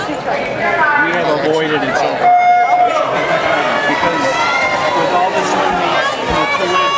we have avoided it so far. Because with all this money, political